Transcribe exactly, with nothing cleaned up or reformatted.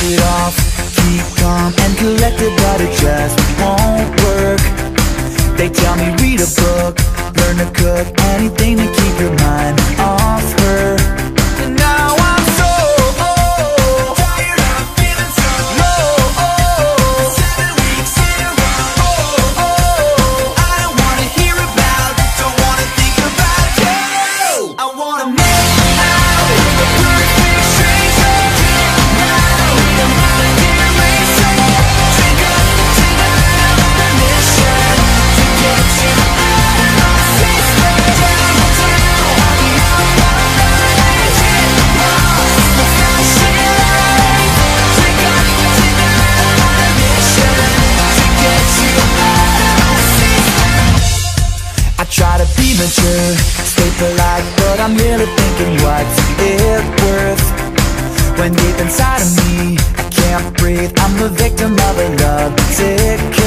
it off, keep calm and collected, but it just won't work. They tell me read a book, learn to cook, anything to keep your mind off her. And now I'm so oh, tired of feeling so low. Oh, seven weeks in a row. Oh, oh, I don't wanna hear about, don't wanna think about you. I wanna make out with a perfect stranger. Now I'm not a dear racer. Drink up, drink up, the mission to get you out of my system. Downtown, I'll be on my agent. Lost in the flashing lights. Drink up, drink up, on a mission to get you out of my system. I try to be mature, stay polite, but I'm really thinking what's it worth? When deep inside of me, I can't breathe, I'm the victim of a love sick